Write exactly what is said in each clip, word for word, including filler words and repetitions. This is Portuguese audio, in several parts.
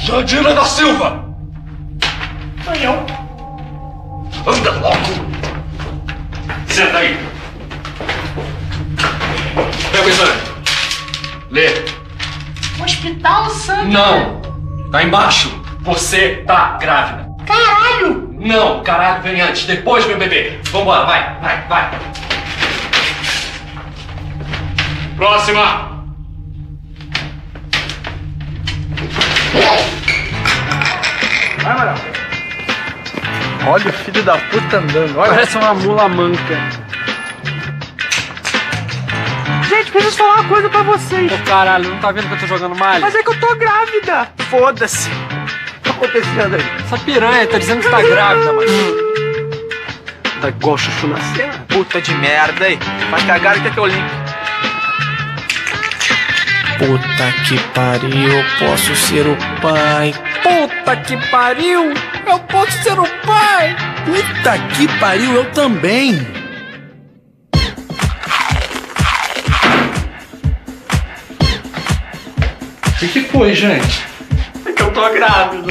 Jandira da Silva! Sou eu. Anda logo! Senta aí. Pega o exame. Lê. Hospital Santo. Não. Tá embaixo. Você tá grávida. Caralho! Não, caralho, vem antes. Depois, meu bebê. Vambora, vai, vai, vai. Próxima. Vai, Maral. Olha o filho da puta andando. Olha. Parece uma mula manca. Gente, preciso falar uma coisa pra vocês. Ô, caralho, não tá vendo que eu tô jogando malha? Mas é que eu tô grávida. Foda-se. O que tá acontecendo aí? Essa piranha tá dizendo que tá grávida, mano. Tá igual o chuchu na cena. Puta de merda, aí. Faz cagada que é que eu limpo. Puta que pariu, eu posso ser o pai. Puta que pariu, eu posso ser o pai. Puta que pariu, eu também. O que, que foi, gente? É que eu tô grávida.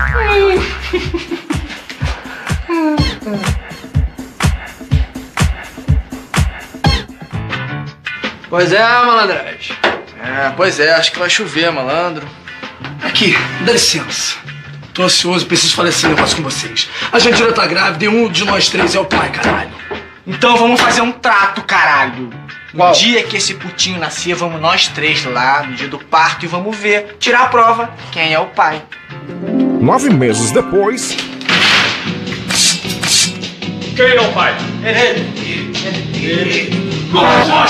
Pois é, malandragem. É, pois é, acho que vai chover, malandro. Aqui, dá licença. Tô ansioso, preciso falar esse negócio com vocês. A Jandira tá grávida e um de nós três é o pai, caralho. Então vamos fazer um trato, caralho. No Qual? dia que esse putinho nascer, vamos nós três lá, no dia do parto, e vamos ver, tirar a prova, quem é o pai. Nove meses depois... Quem é o pai? Ele, ele, ele, ele. Vai,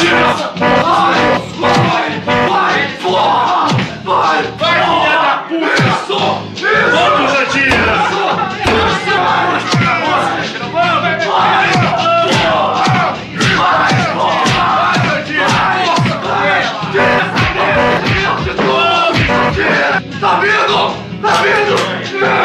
vai, vai, filha da puta! Só! Vamos, Jandira! Tá vindo! Tá vindo!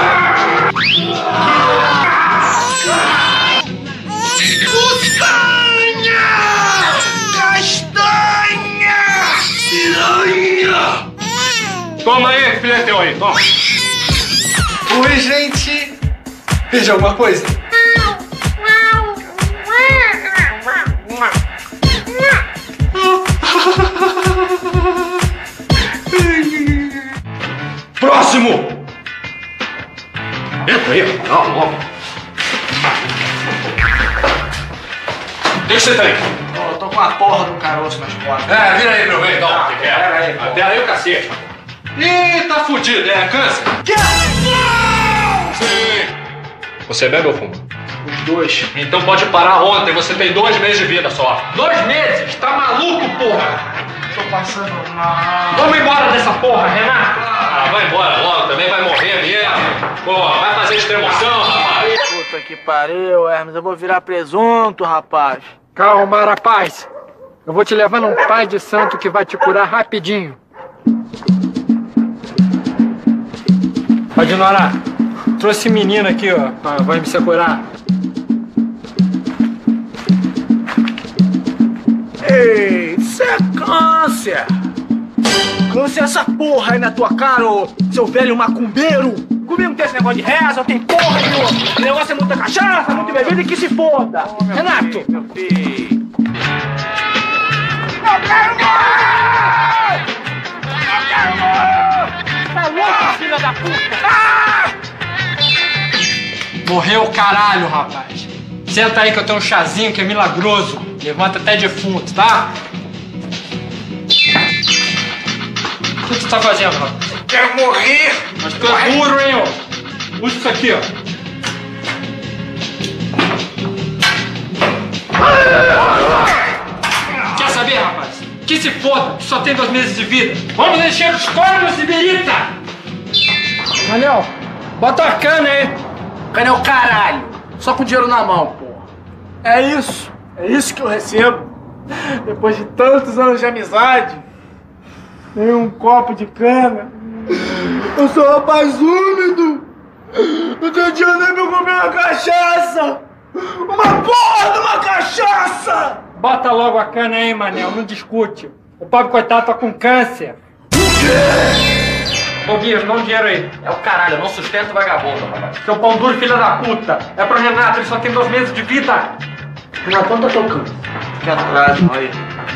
Toma aí, filha teu aí, toma. Oi, gente. Pedi alguma coisa? Próximo! Entra aí, ó, logo. Deixa você aí. Oh, eu tô com a porra do caroço nas costas. É, vira aí, meu bem, então. Ah, pera aí, pô. Até aí o cacete. Ih, tá fudido, é câncer? Que? Sim. Você bebe ou fuma? Os dois. Então pode parar ontem, você tem dois meses de vida só. Dois meses? Tá maluco, porra? Tô passando mal. Vamos embora dessa porra, Renato. Ah, vai embora logo, também vai morrer mesmo. Porra, vai fazer extremoção, rapaz. Puta que pariu, Hermes, eu vou virar presunto, rapaz. Calma, rapaz. Eu vou te levar num pai de santo que vai te curar rapidinho. Pode ignorar. Trouxe menino aqui, ó. Vai me segurar. Ei, isso é câncer! Câncer é essa porra aí na tua cara, ô seu velho macumbeiro! Comigo não tem esse negócio de reza, não tem porra nenhuma! O negócio é muita cachaça, muito bebida e que se foda! Oh, Renato! Filho, meu filho! Não quero mais! Não quero mais! Tá louco, filha da puta! Ah! Morreu o caralho, rapaz. Senta aí que eu tenho um chazinho que é milagroso. Levanta até defunto, tá? O que tu tá fazendo, rapaz? Quero morrer! Mas tu é duro, hein, ó. Usa isso aqui, ó. Quer saber, rapaz? Que se foda, tu só tem dois meses de vida. Vamos encher os cornos, Sibirita! Manel, bota a cana aí. Cana é o caralho! Só com dinheiro na mão, pô. É isso. É isso que eu recebo. Depois de tantos anos de amizade. Nem um copo de cana. Eu sou um rapaz úmido. Não tenho dinheiro nem pra comer uma cachaça. Uma porra de uma cachaça! Bota logo a cana aí, Manel. Não discute. O pobre coitado tá com câncer. O quê? Ô, Bia, me dá um dinheiro aí. É o caralho, eu não sustento vagabundo, rapaz. Seu pão duro, filha da puta. É pro Renato, ele só tem dois meses de vida. Renatão tá tocando. Fica atrás, olha.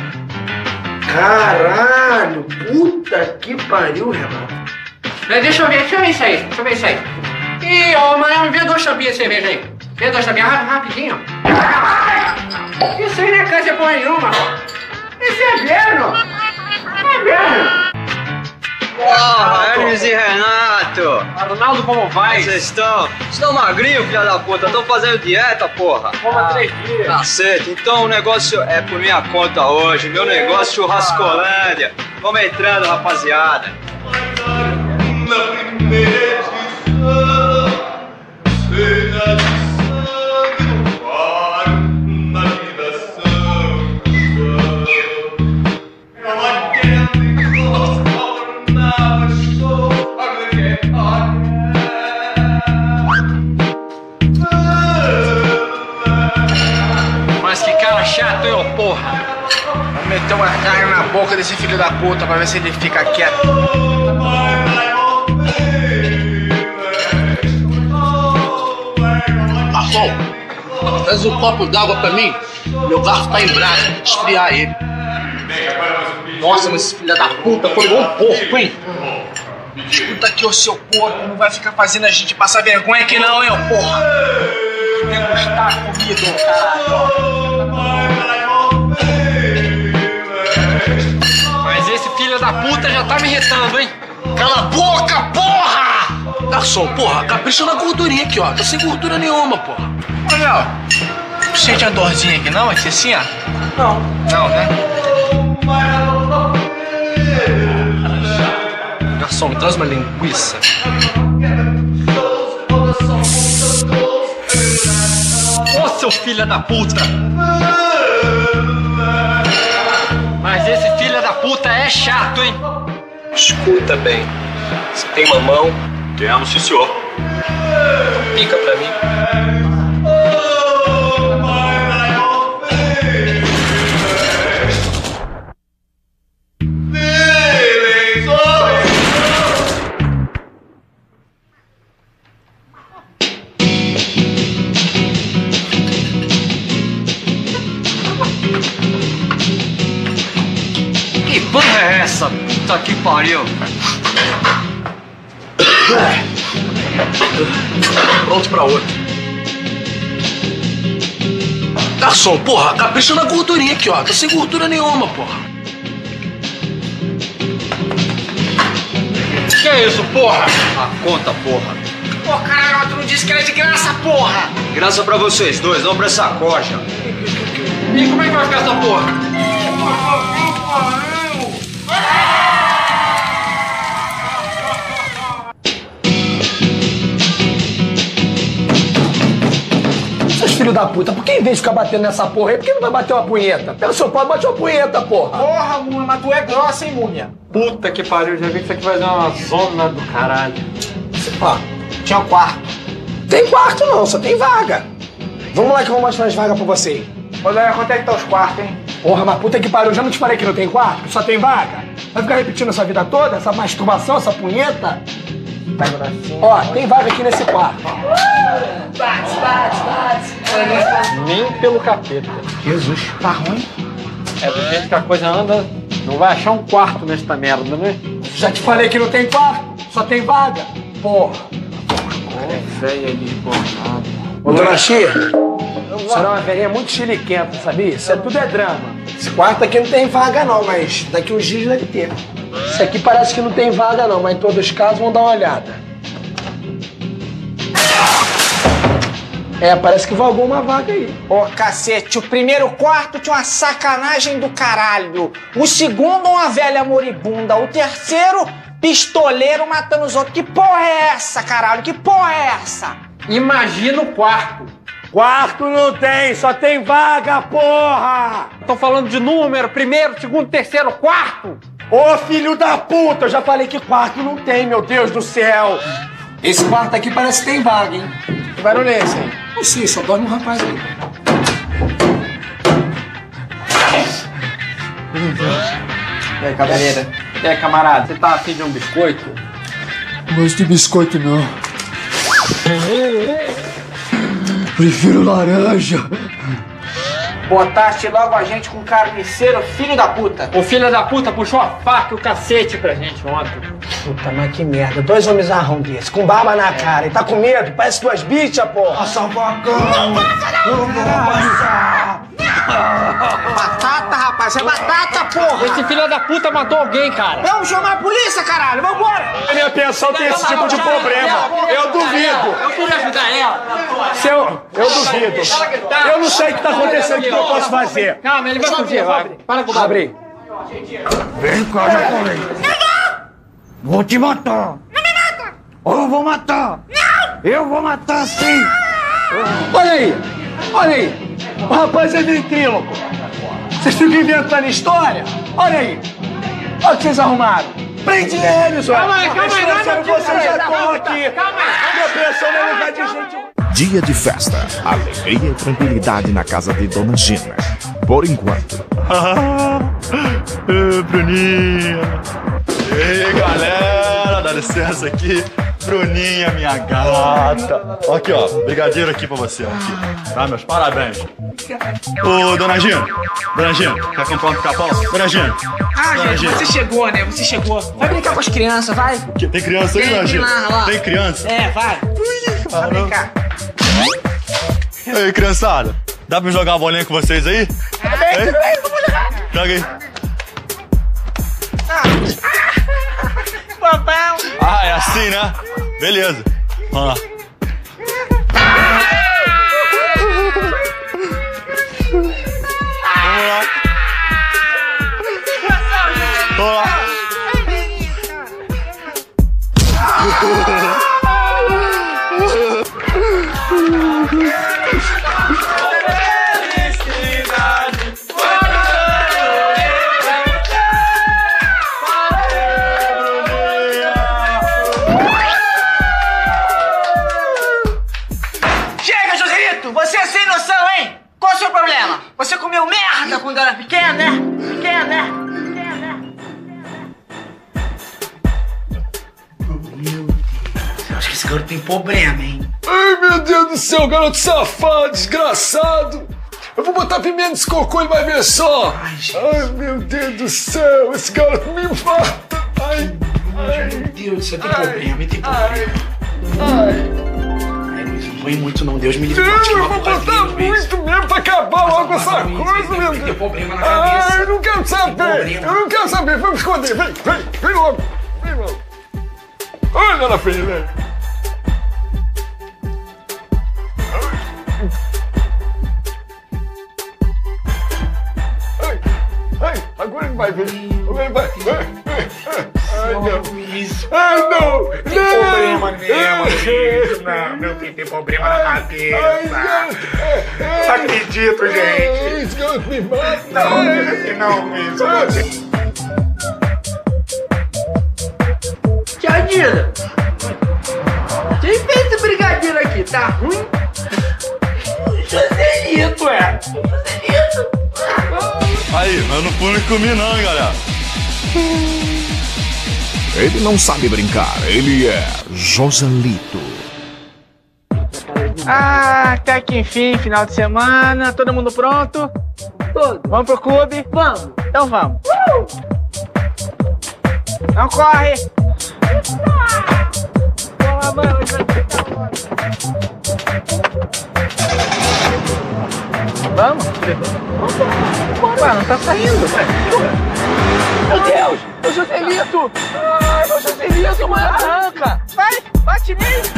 Caralho, puta que pariu, Renato. Deixa eu ver, deixa eu ver isso aí, deixa eu ver isso aí. Ih, ô, Mariano, vê duas tampinhas de cerveja aí. Vê duas tampinhas, rapidinho. Isso aí não é câncer porra nenhuma. Isso é verno. É verno. Porra, Hermes e Renato! Arnaldo, como vai? Vocês estão? Vocês estão magrinhos, filha da puta? Estão fazendo dieta, porra? Toma três dias. Cacete, então o negócio é por minha conta hoje. Meu negócio Churrascolândia. Vamos entrando, rapaziada. Na primeira edição, seja de sangue no faro, na vida santa. Ela quer Mas que cara chato, hein, ô porra? Vamos meter uma carne na boca desse filho da puta pra ver se ele fica quieto. Garçom, traz um copo d'água pra mim. Meu garfo tá em brasa, esfriar ele. Nossa, mas esse filho da puta foi igual um porco, hein? Escuta aqui, ô seu porco, não vai ficar fazendo a gente passar vergonha aqui não, hein, ô porra? Degustar comida, caralho. Mas esse filho da puta já tá me irritando, hein? Cala a boca, porra! Garçom, porra, capricha na gordurinha aqui, ó. Tá sem gordura nenhuma, porra. Olha, não sente a dorzinha aqui não? Vai ser assim, ó? Não. Não, né? Garçom, me traz uma linguiça. Ô, seu filho da puta! Mas esse filho da puta é chato, hein? Escuta bem. Você tem uma mão? Temos, sim, senhor. Pica pra mim. Que porra é essa? Puta que pariu! Pronto pra outro. Garçom, porra, capricha na gordurinha aqui, ó. Tá sem gordura nenhuma, porra. Que é isso, porra? A conta, porra. Pô, caralho, tu não disse que era de graça, porra! Graça pra vocês dois, não pra essa coxa. E como é que vai ficar essa porra? Seus filhos da puta, por que em vez de ficar batendo nessa porra aí, por que não vai bater uma punheta? Pega o seu pau e bate uma punheta, porra! Porra, múmia, mas tu é grossa, hein, múmia? Puta que pariu, já vi que isso aqui vai dar uma zona do caralho. Ó, tinha um quarto. Tem quarto não, só tem vaga. Vamos lá que eu vou mostrar as vagas pra você. Olha, quanto é que tá os quartos, hein? Porra, mas puta que pariu, já não te falei que não tem quarto? Que só tem vaga? Vai ficar repetindo essa vida toda? Essa masturbação, essa punheta? Ó, tem vaga aqui nesse quarto. Bate, bate, bate. Nem pelo capeta. Jesus, tá ruim? É do jeito que a coisa anda, não vai achar um quarto nesta merda, né? Já te falei que não tem quarto, só tem vaga. Porra. Velha ali, porra. Ô, dona Chia, a senhora é uma velhinha muito chiliquenta, sabia? Isso é tudo é drama. Esse quarto aqui não tem vaga não, mas daqui uns dias deve ter. Isso aqui parece que não tem vaga não, mas em todos os casos vão dar uma olhada. É, parece que vagou uma vaga aí. Ô, cacete, o primeiro quarto tinha uma sacanagem do caralho. O segundo, uma velha moribunda. O terceiro, pistoleiro matando os outros. Que porra é essa, caralho? Que porra é essa? Imagina o quarto. Quarto não tem, só tem vaga, porra! Tô falando de número, primeiro, segundo, terceiro, quarto. Ô, filho da puta, eu já falei que quarto não tem, meu Deus do céu. Esse quarto aqui parece que tem vaga, hein? Que barulho é esse aí? Não sei, só dorme um rapaz aí. E aí, cavalheira? E aí, camarada, você tá afim de um biscoito? Não gosto de biscoito, não. Prefiro laranja. Botaste logo a gente com carniceiro, filho da puta. O filho da puta puxou a faca e o cacete pra gente ontem. Puta, mas que merda. Dois homens arrão desse, com barba na cara. E tá com medo? Parece duas bichas, porra. Passa o facão. Não vou passar. Batata, rapaz. É batata, porra. Esse filho da puta matou alguém, cara. Vamos chamar a polícia, caralho. Vambora. A minha pensão tem esse tipo de problema. Eu duvido. Eu queria ajudar ela. Seu, eu duvido. Eu não sei o que tá acontecendo, o que eu posso fazer. Calma, ele vai fugir. Para com o Abre. Vem cá, japonês. Vou te matar. Não me mata. Eu vou matar. Não. Eu vou matar sim. Olha aí. Olha aí. O rapaz é ventríloco. Vocês ficam inventando história? Olha aí. Olha o que vocês arrumaram. Prende eles, olha. Calma aí, calma aí. Não, vocês já estão aqui. Calma aí. Minha pensão não é lugar de gente... Dia de festa, alegria e tranquilidade na casa de Dona Gina. Por enquanto. Ah, Bruninha. Ei, galera, dá licença aqui. Bruninha, minha gata. Aqui, ó, brigadeiro aqui pra você. Aqui. Tá, meus parabéns. Ô, Dona Gina. Dona Gina, quer comprar um pica-pau? Dona Gina. Ah, Dona gente, Gina. você chegou, né? Você chegou. Vai brincar com as crianças, vai. Tem criança aí, Tem, Dona tem Gina? lá, lá. Tem criança? É, vai. Vai brincar. Ei, criançada, dá pra jogar uma bolinha com vocês aí? Vem, Hein? vem, vamos jogar. Joga aí. Papai. Ah, é assim, né? Beleza. Vamos lá. Vamos lá. Vamos lá. Chega, Joselito! Você é sem noção, hein? Qual é o seu problema? Você comeu merda quando era pequeno, né? Pequeno, né? Pequeno, né? Acho que esse garoto tem problema, hein? Ai, meu Deus do céu, garoto safado, desgraçado. Eu vou botar pimenta nesse cocô e vai ver só. Ai, gente. Ai, meu Deus do céu, esse garoto me mata. Ai, ai. Meu Deus do céu, tem problema, tem problema. Ai. Ai, Luiz, não põe muito não, Deus me livre. Não, eu vou botar muito mesmo pra acabar logo essa coisa, meu Tem Deus. problema na cabeça. Ai, eu não quero saber. problema. Eu não quero saber. Vamos esconder. Vem, vem, vem logo. Vem logo. Olha na frente, velho. Ai, ai, agora ele vai ver. Ele vai. Ai, ai, ai. Ai, não. Ai, não. Tem problema mesmo, Luiz. Não, meu filho tem problema na cabeça. Não acredito, gente. Esse garoto me mata. Não, não é assim não, Luiz. Tia Dina, quem fez esse brigadeiro aqui? Tá ruim? Joselito, é. Joselito. Aí, eu não fui e comi não, hein, galera. Ele não sabe brincar, ele é Joselito. Ah, até que enfim, final de semana, todo mundo pronto? Todo. Vamos pro clube? Vamos. Então vamos. Uh! Não corre! Boa, mãe, hoje vai ficar bom. Vamos? Vamos? Ué, não tá saindo. Meu Deus! Meu Joselito! Ai, meu Joselito, mano! Arranca! Vai! Bate nele!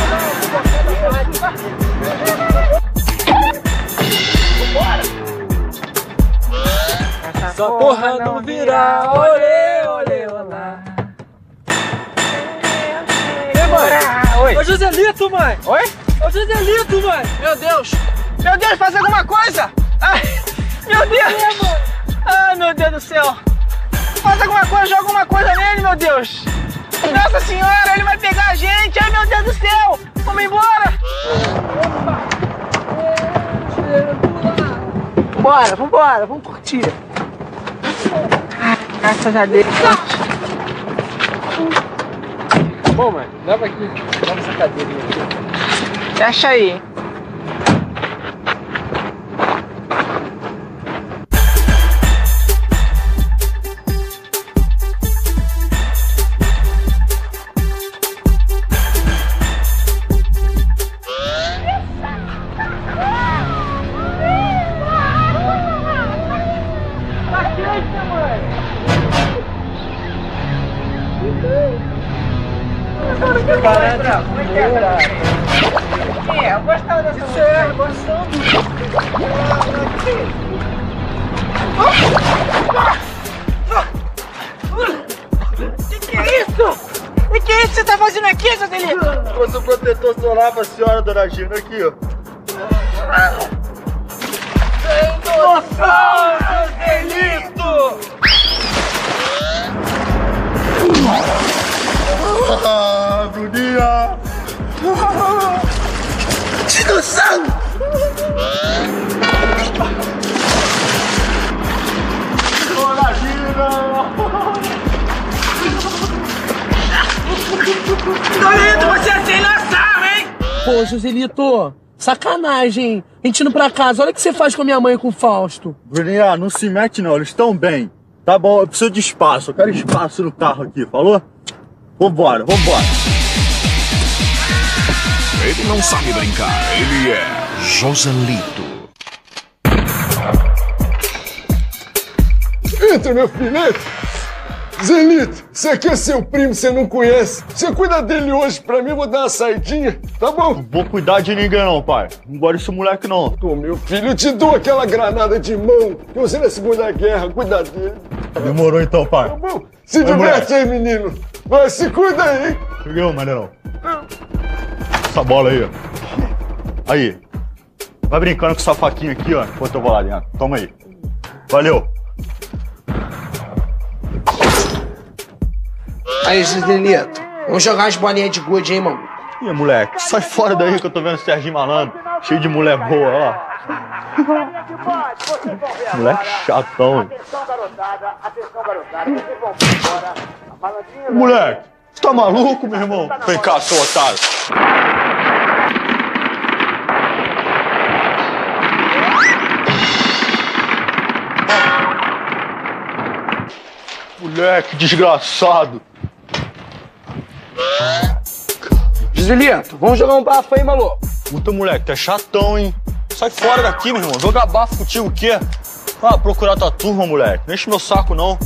Vambora! Essa porra não vira, olê, olê, olá. Ei, mãe! Oi! Ô, Joselito, mãe! Oi? Ô, Joselito, mãe! Meu Deus! Meu Deus, faz alguma coisa! Ai, meu Deus! Ai, meu Deus do céu! Faz alguma coisa, joga alguma coisa nele, meu Deus! Nossa senhora, ele vai pegar a gente! Ai, meu Deus do céu! Vamos embora! Vambora, vambora, vamos curtir! Ai, graças a Deus! Bom, mãe, leva aqui. Leva essa cadeirinha aqui. Deixa aí. É, eu gostava dessa música. É, gostando. Que que é isso? Que que é isso que você tá fazendo aqui, seu delito? Trouxe o protetor solar pra senhora, dona Gina, aqui, ó. Sem noção, seu delito! Ah, Bruninha! Que noção! Dona Gina! Delito, você é sem noção, hein? Pô, Joselito, sacanagem, hein? A gente indo pra casa, olha o que você faz com a minha mãe e com o Fausto. Bruninha, não se mete não, eles estão bem. Tá bom, eu preciso de espaço, eu quero espaço no carro aqui, falou? Vambora, vambora. Ele não sabe brincar, ele é Joselito. Entra, meu filho, entra. Zelito, você aqui é seu primo, você não conhece. Você cuida dele hoje pra mim, eu vou dar uma saidinha, tá bom? Não vou cuidar de ninguém não, pai. Não gosto desse moleque não. Ô, meu filho, eu te dou aquela granada de mão que eu usei na Segunda Guerra, cuida dele. Demorou então, pai. Tá bom? Se Vai, diverte moleque. Aí, menino. Vai, se cuida aí, hein? Peguei, maneirão. Essa bola aí, ó. Aí. Vai brincando com essa faquinha aqui, ó, enquanto eu vou lá dentro. Toma aí. Valeu. Aí, Joselito, vamos jogar umas bolinhas de gude, hein, mano? Ih, moleque, sai fora daí que eu tô vendo o Serginho Malandro, cheio de mulher boa, ó. Moleque chatão, hein? Moleque, você tá maluco, meu irmão? Vem cá, seu otário. Moleque desgraçado. Joselito, vamos jogar um bafo aí, maluco. Puta, moleque, tu é chatão, hein? Sai fora daqui, meu irmão. Jogar bafo contigo o quê? Ah, procurar tua turma, moleque. Não enche meu saco, não.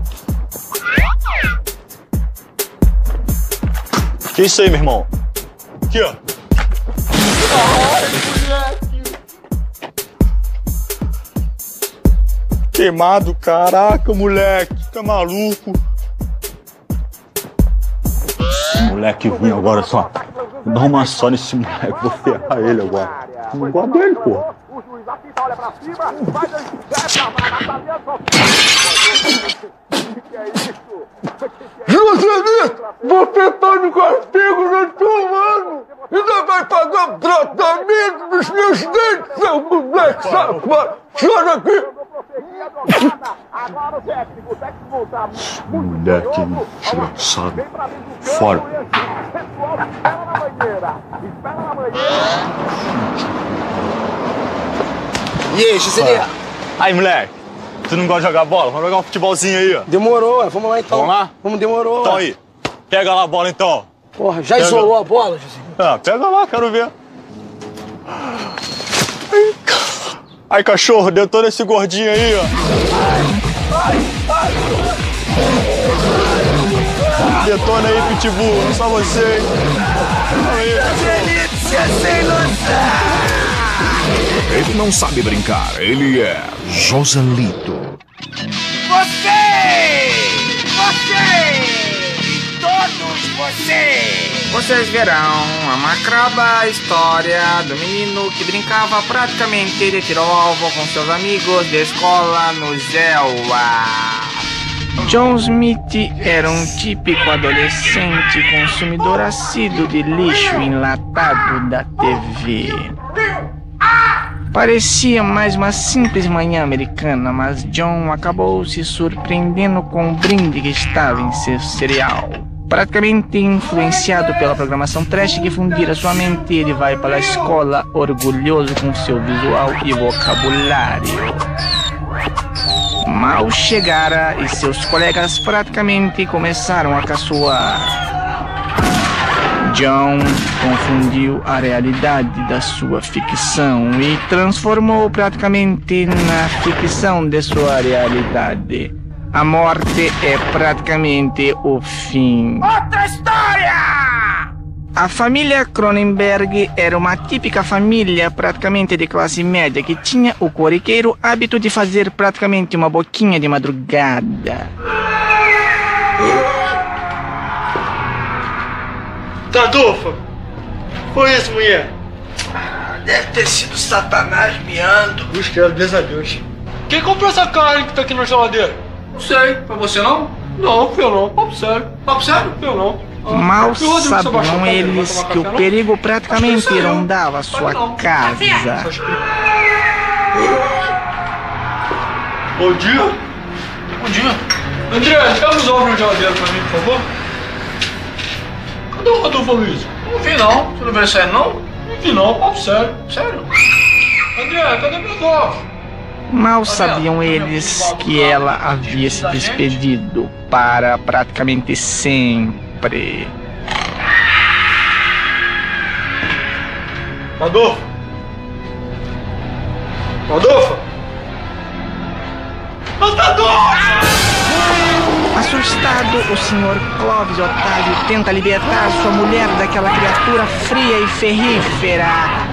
Que isso aí, meu irmão? Aqui, ó. Ai, moleque. Queimado, caraca, moleque. Tá maluco? Moleque ruim agora só. Vou dar uma só nesse moleque, vou ferrar ele agora. Não gosto dele, pô. Joselito, você tá no castigo, não tô, mano. Ainda vai pagar o tratamento dos meus dentes, seu moleque safado. Chora aqui. Moleque desgraçado. Fora. E aí, Joselito? Aí, moleque. Tu não gosta de jogar bola? Vamos jogar um futebolzinho aí, ó. Demorou, vamos lá então. Vamos lá? Vamos, demorou. Então aí. Pega lá a bola então. Porra, já pega. isolou a bola, Joselito? Ah, pega lá, quero ver. Ai, cachorro, detona esse gordinho aí, ó. Detona aí, Pitbull, não só você, hein? Joselito, você é sem noção! Ele não sabe brincar, ele é Joselito. Vocês! Vocês! Todos vocês! Vocês verão a macabra história do menino que brincava praticamente de tiro ao alvo com seus amigos de escola no Zelwa. John Smith era um típico adolescente consumidor assíduo de lixo enlatado da T V. Parecia mais uma simples manhã americana, mas John acabou se surpreendendo com o brinde que estava em seu cereal. praticamente influenciado pela programação trash que fundira sua mente, ele vai para a escola orgulhoso com seu visual e vocabulário. Mal chegara e seus colegas praticamente começaram a caçoar. John confundiu a realidade da sua ficção e transformou praticamente na ficção de sua realidade. A morte é praticamente o fim. Outra história! A família Cronenberg era uma típica família praticamente de classe média que tinha o corriqueiro hábito de fazer praticamente uma boquinha de madrugada. Tadolfo, foi isso, mulher? Deve ter sido Satanás miando. Busca ela, Deus a Deus. Quem comprou essa carne que tá aqui na geladeira? Não sei, foi você não? Não, eu não. Papo sério. Papo sério? Eu não. Ah, Mal sabiam eles que o perigo praticamente rondava sua casa. Bom dia. Bom dia. André, pega os ovos na geladeira pra mim, por favor. Cadê o Rodolfo Luiz? Não vi não. Você não veio sério não? Não vi não, papo sério. Sério? André, cadê meus ovos? Mal sabiam eles que ela havia se despedido para praticamente sempre. Rodolfo! Rodolfo! Rodolfo! Assustado, o senhor Clóvis Otávio tenta libertar sua mulher daquela criatura fria e ferrífera.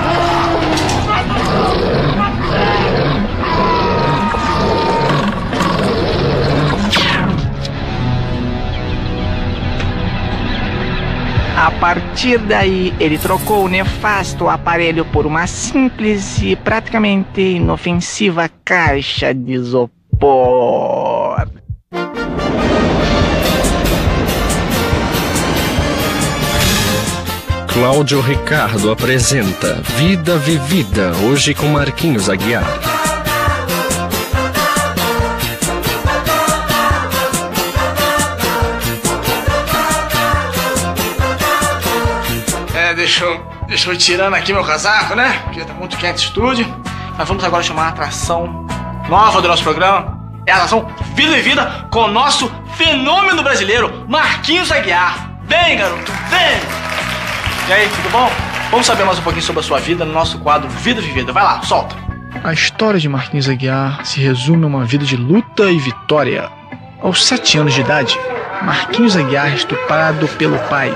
A partir daí, ele trocou o nefasto aparelho por uma simples e praticamente inofensiva caixa de isopor. Cláudio Ricardo apresenta Vida Vivida, hoje com Marquinhos Aguiar. É, deixa eu, deixa eu ir tirando aqui meu casaco, né? Porque tá muito quente o estúdio. Mas vamos agora chamar a atração nova do nosso programa. É a atração Vida Vivida com o nosso fenômeno brasileiro, Marquinhos Aguiar. Vem, garoto, vem! E aí, tudo bom? Vamos saber mais um pouquinho sobre a sua vida no nosso quadro Vida Vivida. Vai lá, solta! A história de Marquinhos Aguiar se resume a uma vida de luta e vitória. Aos sete anos de idade, Marquinhos Aguiar é estuprado pelo pai.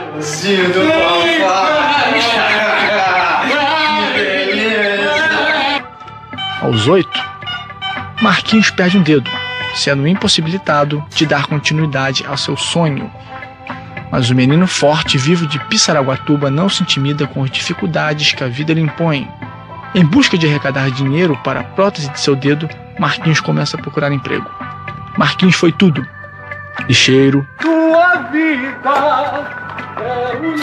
Aos oito, Marquinhos perde um dedo, sendo impossibilitado de dar continuidade ao seu sonho. Mas o menino forte e vivo de Pissaraguatuba não se intimida com as dificuldades que a vida lhe impõe. Em busca de arrecadar dinheiro para a prótese de seu dedo, Marquinhos começa a procurar emprego. Marquinhos foi tudo: lixeiro, Tua vida é o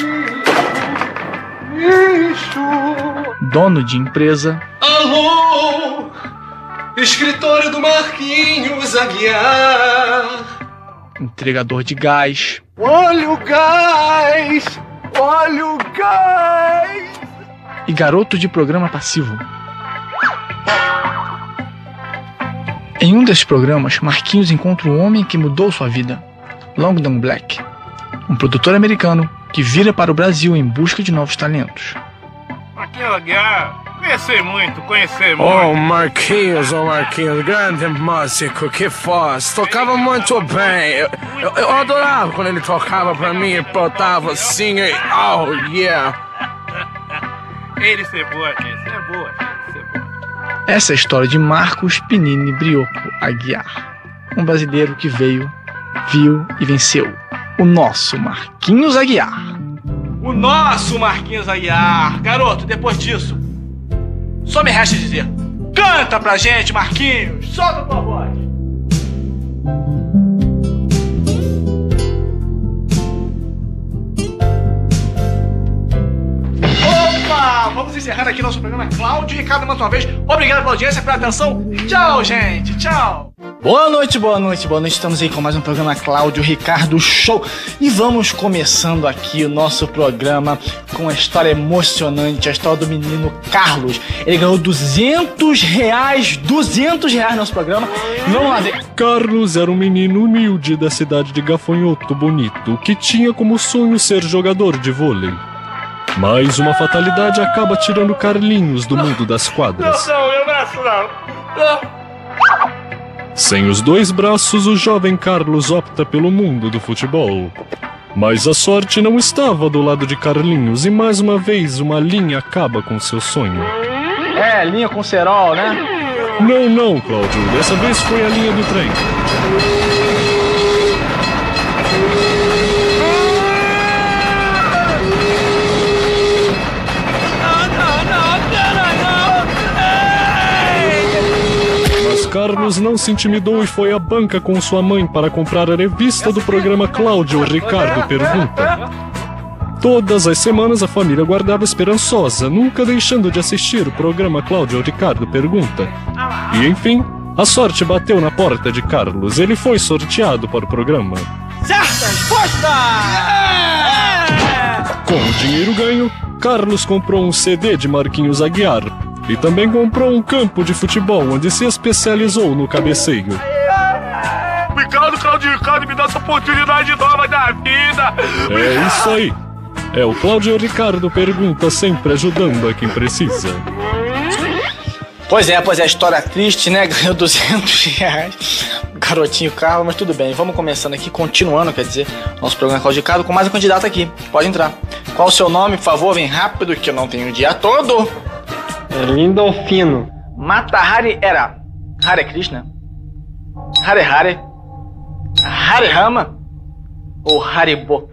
lixo, dono de empresa, Alô, escritório do Marquinhos Aguiar, entregador de gás, olha o gás, olha o gás, e garoto de programa passivo. Em um desses programas, Marquinhos encontra o homem que mudou sua vida, Longdon Black, um produtor americano que vira para o Brasil em busca de novos talentos. Marquinhos Aguiar, conheci muito, conheci muito. Oh, Marquinhos, oh Marquinhos, grande músico, que voz, tocava muito bem. Eu, eu, eu adorava quando ele tocava pra mim e botava assim, e, oh yeah. Ele ser boa, gente, é boa, gente, é boa. Essa é a história de Marcos Pinini Brioco Aguiar, um brasileiro que veio, viu e venceu. O nosso Marquinhos Aguiar. O nosso Marquinhos Aguiar. Garoto, depois disso, só me resta dizer: canta pra gente, Marquinhos! Solta a tua voz! Opa! Vamos encerrando aqui nosso programa. Cláudio e Ricardo, mais uma vez, obrigado pela audiência, pela atenção. Tchau, gente! Tchau! Boa noite, boa noite, boa noite. Estamos aí com mais um programa Cláudio Ricardo Show. E vamos começando aqui o nosso programa com uma história emocionante, a história do menino Carlos. Ele ganhou duzentos reais, duzentos reais no nosso programa. E vamos lá ver. Carlos era um menino humilde da cidade de Gafanhoto Bonito, que tinha como sonho ser jogador de vôlei. Mas uma fatalidade acaba tirando Carlinhos do mundo das quadras. Não, não, meu braço não. Não. Sem os dois braços, o jovem Carlos opta pelo mundo do futebol. Mas a sorte não estava do lado de Carlinhos e mais uma vez uma linha acaba com seu sonho. É, linha com cerol, né? Não, não, Cláudio. Dessa vez foi a linha do trem. Carlos não se intimidou e foi à banca com sua mãe para comprar a revista do programa Cláudio Ricardo Pergunta. Todas as semanas a família guardava esperançosa, nunca deixando de assistir o programa Cláudio Ricardo Pergunta. E enfim, a sorte bateu na porta de Carlos. Ele foi sorteado para o programa. Certa resposta! Com o dinheiro ganho, Carlos comprou um C D de Marquinhos Aguiar. E também comprou um campo de futebol onde se especializou no cabeceio. Obrigado, Cláudio Ricardo, me dá essa oportunidade nova da vida. É isso aí. É o Cláudio Ricardo Pergunta, sempre ajudando a quem precisa. Pois é, pois é, história triste, né? Ganhou duzentos reais. Garotinho Carlos, mas tudo bem. Vamos começando aqui, continuando, quer dizer, nosso programa Cláudio Ricardo com mais um candidato aqui. Pode entrar. Qual o seu nome, por favor? Vem rápido, que eu não tenho o dia todo. Lindolfino. Mata Hari era Hare Krishna, Hare Hare, Hare Rama ou Haribo?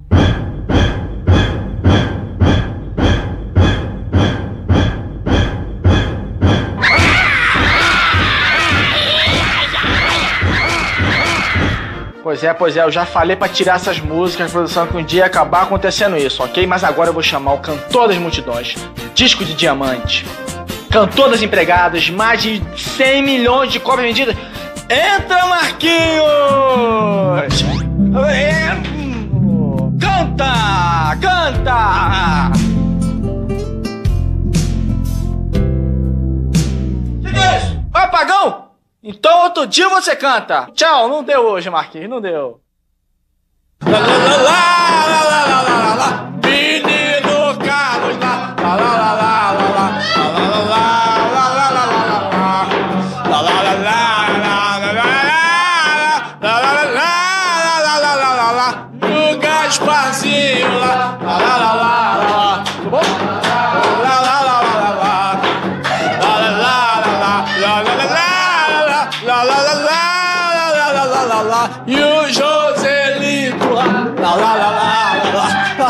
Pois é, pois é, eu já falei pra tirar essas músicas, produção, que um dia ia acabar acontecendo isso, ok? Mas agora eu vou chamar o cantor das multidões, disco de diamante, cantor das empregadas, mais de cem milhões de cópias vendidas. Entra, Marquinhos! Canta! Canta! Que que é isso? Vai, apagão! Então outro dia você canta. Tchau, não deu hoje, Marquinhos, não deu. Lá, lá, lá, lá, lá, lá, lá, lá. Menino Carlos, lá, lá, lá, lá, lá, lá, lá, lá, lá, lá, lá, lá, lá, lá, lá, o Gasparzinho, lá, lá, lá, lá, lá, lá, tudo bom? Lá, lá, lá, lá, lá, lá, lá, lá, lá, lá, lá, lá, lá, lá, lá, lá, lá, e o Joselito lá, lá, lá, lá, lá, lá, lá,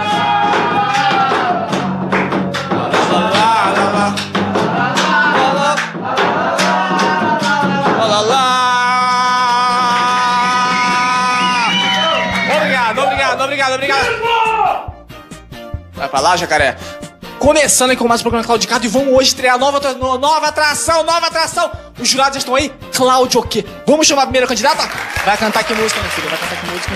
lá, lá. Obrigado, obrigado, obrigado, obrigado. Vai pra lá, jacaré. Começando aí com mais um programa Cláudio Ricardo e vamos hoje estrear nova, nova atração, nova atração. Os jurados estão aí. Cláudio o quê? Vamos chamar a primeira candidata? Vai cantar que música, meu filho? Vai cantar que música?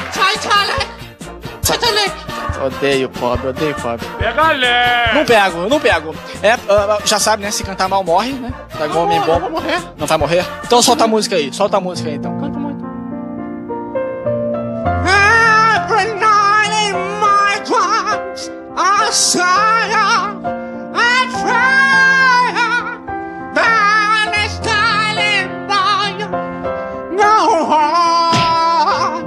Odeio pobre, odeio pobre. Pega lé. Não pego, não pego. É, uh, já sabe, né? Se cantar mal, morre, né? Tá igual homem bom. Vai morrer. Não vai morrer? Então solta a música aí, solta a música aí então. Canta muito. Every night in my clubs, I sigh out, I try, but it's styling by you, no harm,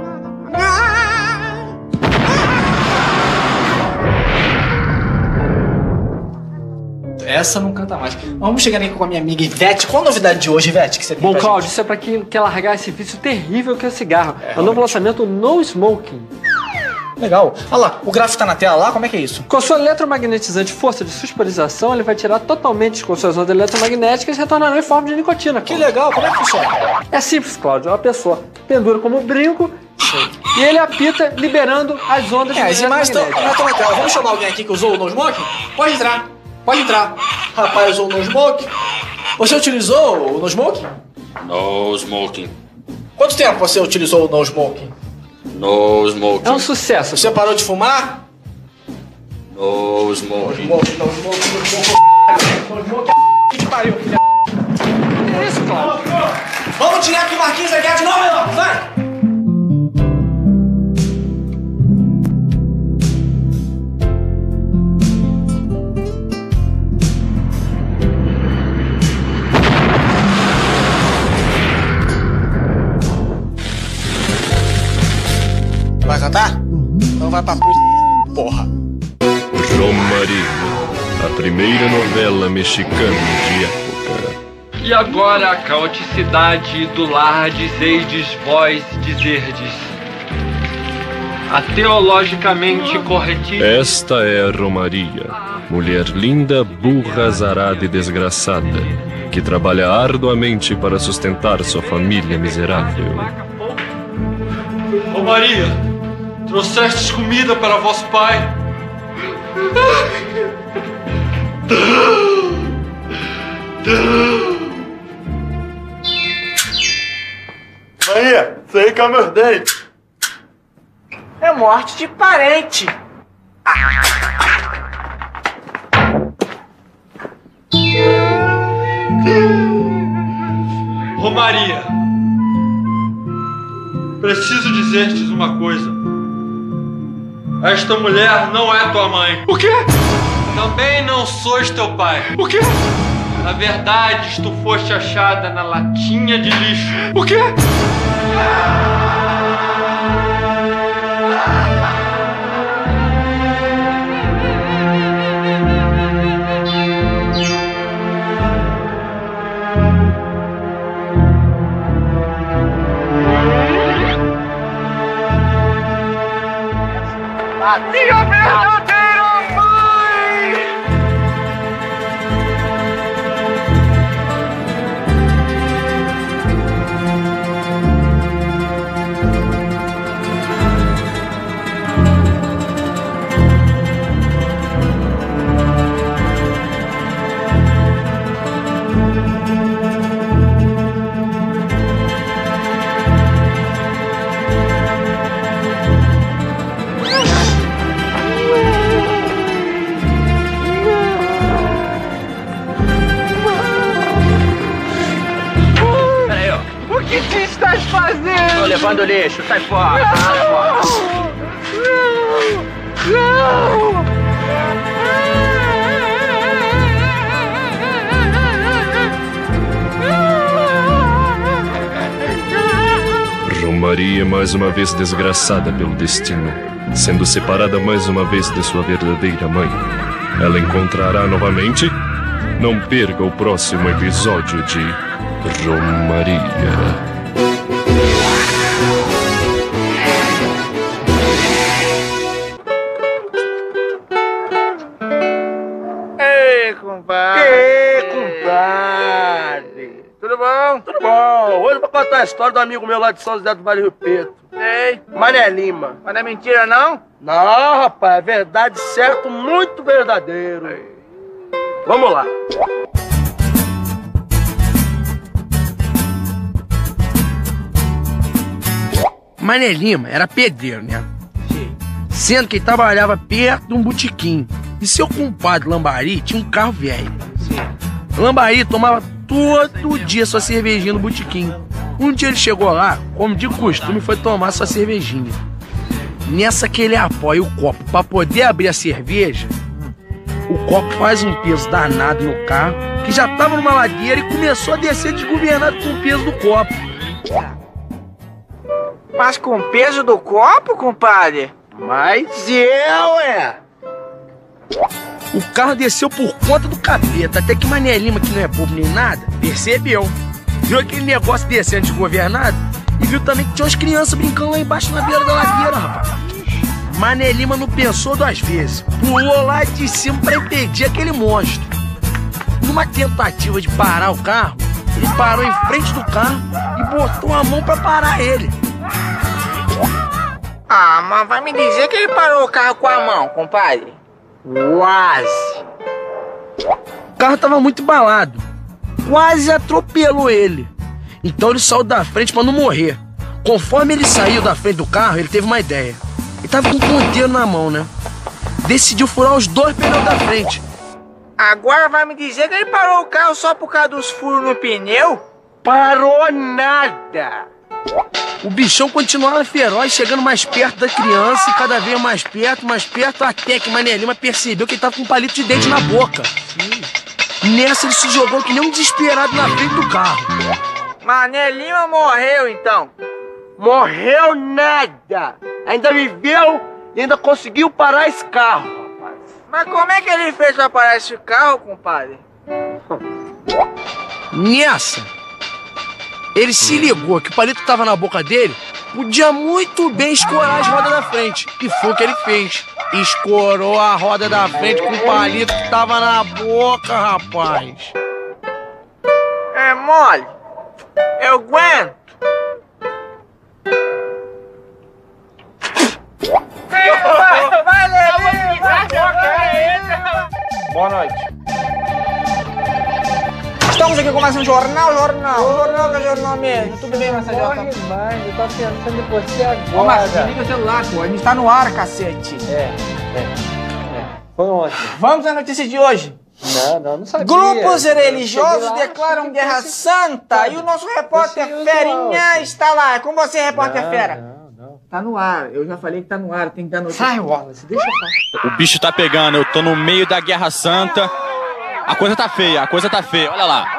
Essa não canta mais. Vamos chegar aí com a minha amiga Ivete. Qual a novidade de hoje, Ivete, que você tem? Bom, pra Cláudio, gente? isso é pra quem quer largar esse vício terrível que é o cigarro. É, é o novo realmente. lançamento No Smoking. Legal. Olha lá, o gráfico tá na tela lá, como é que é isso? Com a sua eletromagnetizante força de suspensorização, ele vai tirar totalmente com suas ondas eletromagnéticas e retornarão em forma de nicotina. Que legal, como é que funciona? É simples, Cláudio. Uma pessoa pendura como brinco e ele apita liberando as ondas É, as imagens estão eletromagnéticas. na tela. Vamos chamar alguém aqui que usou o No Smoking? Pode entrar, pode entrar. Rapaz, usou o No Smoking. Você utilizou o No Smoking? No smoking. Quanto tempo você utilizou o no smoking? No smoking. É um sucesso. Você parou de fumar? No smoking. No smoking, no smoking, no smoking. No smoking, que te pariu, filha. Que isso, Cláudio? Vamos direto do Marquinhos Aguiar de novo, Renan, vai! Vai cantar? Então vai pra puta, porra. Romaria, a primeira novela mexicana de época. E agora a caoticidade do lar dizeides vós dizerdes. A teologicamente corretíssima. Esta é a Romaria, mulher linda, burra, azarada e desgraçada, que trabalha arduamente para sustentar sua família miserável. Ô Maria, trouxestes comida para vosso pai? Maria, isso aí que é o meu dente. É morte de parente. Ô Maria, preciso dizer-te uma coisa. Esta mulher não é tua mãe. O quê? Também não sois teu pai. O quê? Na verdade, tu foste achada na latinha de lixo. O quê? A minha verdadeira mãe! O que tu estás fazendo? Tô levando lixo, sai fora. Sai fora. Não! Não! Romaria mais uma vez desgraçada pelo destino, sendo separada mais uma vez de sua verdadeira mãe. Ela encontrará novamente? Não perca o próximo episódio de Romaria. Ei, compadre! Ei, compadre! Tudo bom? Tudo bom. Hoje eu vou contar a história do amigo meu lá de São José do Vale Rio Preto. Ei! Mané Lima. Mas não é mentira, não? Não, rapaz, é verdade, certo, muito verdadeiro. Ei. Vamos lá. Mané Lima era pedreiro, né? Sim. Sendo que ele trabalhava perto de um botequim. E seu compadre Lambari tinha um carro velho. Sim. Lambari tomava todo dia sua cervejinha no botequim. Um dia ele chegou lá, como de costume, foi tomar sua cervejinha. Nessa que ele apoia o copo para poder abrir a cerveja, o copo faz um peso danado no carro, que já tava numa ladeira, e começou a descer desgovernado com o peso do copo. Mas com o peso do copo, compadre? Mas eu, é... O carro desceu por conta do capeta, até que Mané Lima, que não é bobo nem nada, percebeu. Viu aquele negócio descendo desgovernado e viu também que tinha umas crianças brincando lá embaixo na beira da ladeira, rapaz. Mané Lima não pensou duas vezes, pulou lá de cima pra impedir aquele monstro. Numa tentativa de parar o carro, ele parou em frente do carro e botou a mão pra parar ele. Ah, mas vai me dizer que ele parou o carro com a mão, compadre? Quase. O carro tava muito embalado. Quase atropelou ele. Então ele saiu da frente pra não morrer. Conforme ele saiu da frente do carro, ele teve uma ideia. Ele tava com um ponteiro na mão, né? Decidiu furar os dois pneus da frente. Agora vai me dizer que ele parou o carro só por causa dos furos no pneu? Parou nada! O bichão continuava feroz, chegando mais perto da criança e cada vez mais perto, mais perto, até que Mané Lima percebeu que ele tava com um palito de dente na boca. Nessa ele se jogou que nem um desesperado na frente do carro. Mané Lima morreu então? Morreu nada! Ainda viveu e ainda conseguiu parar esse carro, rapaz. Mas como é que ele fez pra parar esse carro, compadre? Nessa, ele se ligou que o palito que tava na boca dele podia muito bem escorar as rodas da frente. E foi o que ele fez. Escorou a roda da frente com o palito que tava na boca, rapaz. É mole. Eu aguento. Vai, vai, Lelê, vai, boa noite. Estamos aqui com mais um Jornal, Jornal. O jornal que é jornal mesmo. Tudo bem, Marcelo? Corre mais, eu tava pensando em você agora. Ô, Marcelo, desliga o celular, pô. A gente tá no ar, cacete. É, é, é. Foi ótimo. Vamos à notícia de hoje. Não, não, não sabia. Grupos Eu religiosos lá, declaram guerra santa e o nosso repórter Ferinha está lá. É com você, repórter não, Fera. Não, não. Tá no ar. Eu já falei que tá no ar. Tem que dar notícia. Sai, Wallace, deixa eu falar. O bicho tá pegando, eu tô no meio da Guerra Santa. A coisa tá feia, a coisa tá feia. Olha lá.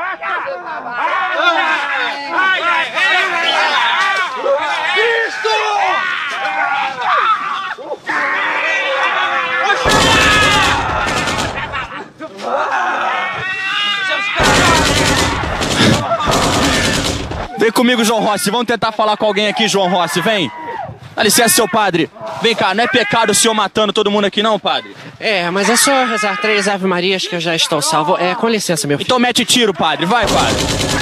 Vem comigo, João Rossi. Vamos tentar falar com alguém aqui, João Rossi. Vem. Dá licença, seu padre. Vem cá, não é pecado o senhor matando todo mundo aqui não, padre? É, mas é só rezar três Ave Marias que eu já estou salvo. É, com licença, meu filho. Então mete tiro, padre. Vai, padre.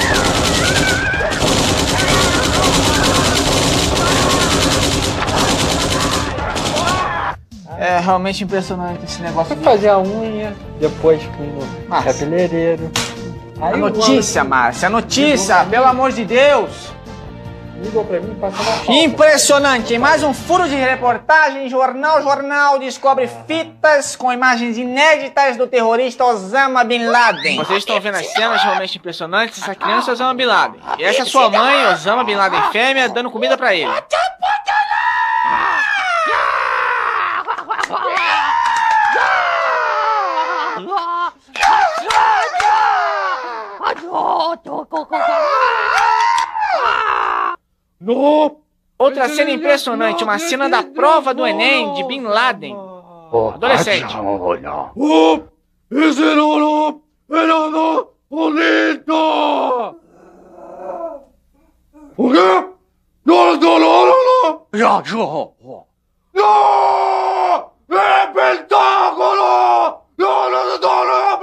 É realmente impressionante esse negócio. Vou fazer a unha, depois com o cabeleireiro. A notícia, Márcia, a notícia, pelo amor de Deus. Ligou pra mim, passa uma foto. Impressionante, mais um furo de reportagem. Jornal Jornal descobre fitas com imagens inéditas do terrorista Osama Bin Laden. Vocês estão vendo as cenas realmente impressionantes. Essa criança é Osama Bin Laden. E essa é sua mãe, Osama Bin Laden fêmea, dando comida pra ele. Outra cena impressionante, uma cena da prova do Enem de Bin Laden, adolescente. O quê? Não, não, não, não! Já, já! Não! É Pentágono! Não, não, não, não!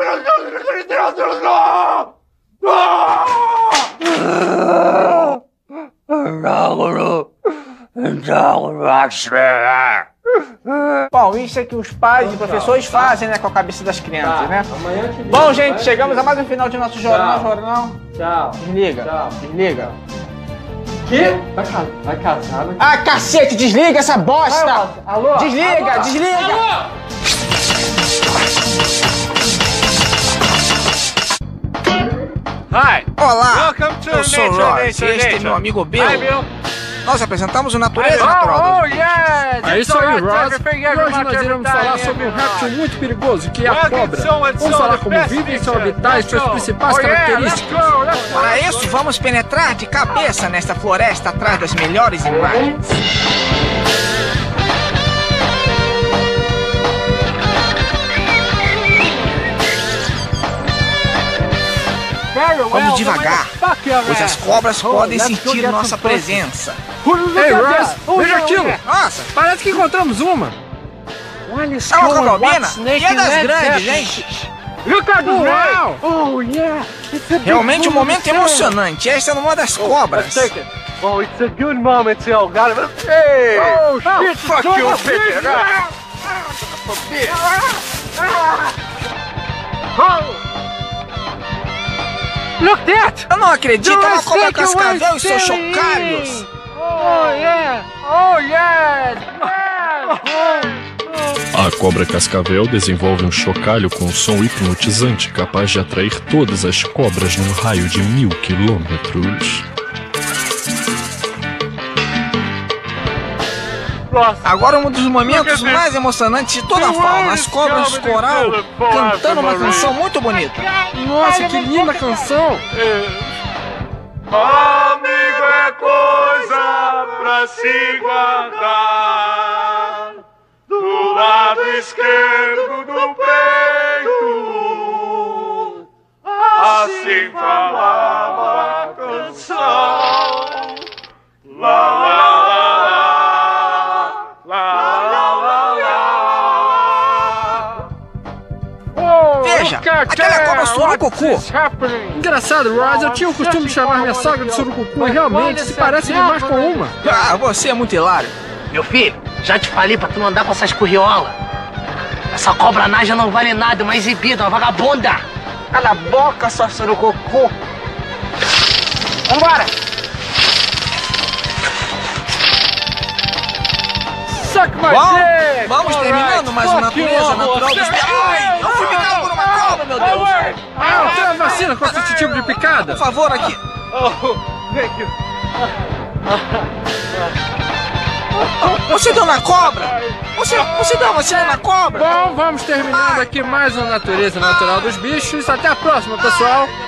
Bom, isso é que os pais e professores fazem, né, com a cabeça das crianças, né? Bom, gente, chegamos a mais um final de nosso jornal, jornal. Tchau. Desliga. Tchau. Desliga. Que? Vai, ca- vai casar, vai... Ah, cacete, desliga essa bosta! Vai, alô? Desliga, Alô? desliga! Alô? Hi. Olá, Welcome to eu sou o Nature, Ross, Nature, este é Nature. meu amigo Bill. Hi, Bill. Nós apresentamos o Natureza Oh, Natural dos oh, Bichos. yes! É isso aí, Ross. Everything, E hoje everything, nós iremos everything, falar sobre um everything. réptil muito perigoso, que é a Well, cobra. so and Vamos so, falar the como best vive, seu feature. habitat e Let's suas go. principais Oh, yeah, características. let's go, let's go. Para isso, vamos penetrar de cabeça nesta floresta atrás das melhores imagens. Vamos devagar, pois as cobras podem sentir nossa presença. Ei, Ross, veja aquilo. Nossa, Parece que encontramos uma. é uma cobra albina e é das grandes, hein? Look at the Uau! Oh, yeah. It's a big Realmente um momento moment. emocionante. Esta é uma das cobras. Let's take it. Oh, it's a good moment, yo. Got it. Hey! Oh, shit! fuck son you, of a bitch. bitch. Oh! Look that! Eu não acredito, é uma cobra Take cascavel away e seus steroids. chocalhos. Oh, yeah! Oh, yeah! A cobra cascavel desenvolve um chocalho com som hipnotizante capaz de atrair todas as cobras num raio de mil quilômetros. Agora um dos momentos mais emocionantes de toda a fauna, as cobras de coral cantando uma canção muito bonita. Nossa, que linda canção! Amigo é coisa pra se guardar do lado esquerdo do peito. Assim falava a canção. Lá, lá, Veja, aquela cobra surucucu. Engraçado, Ross, eu tinha o costume de chamar minha sogra de surucucu e realmente se parece demais com uma. Ah, você é muito hilário. Meu filho, já te falei pra tu não andar com essas curriolas. Essa cobra naja não vale nada, é uma exibida, uma vagabunda. Cala a boca, sua surucucu. Vambora. Suck my Bom, dick! vamos All terminando right. mais uma Fuck you, natureza Almost. natural dos... Ai, eu fui picado por uma cobra, meu Deus. Ah, eu tenho uma vacina contra esse tipo de picada. Por favor, aqui. Oh, thank you. Você deu na cobra? Você, você deu uma vacina na cobra? Bom, vamos terminando aqui mais uma natureza natural dos bichos. Até a próxima, pessoal.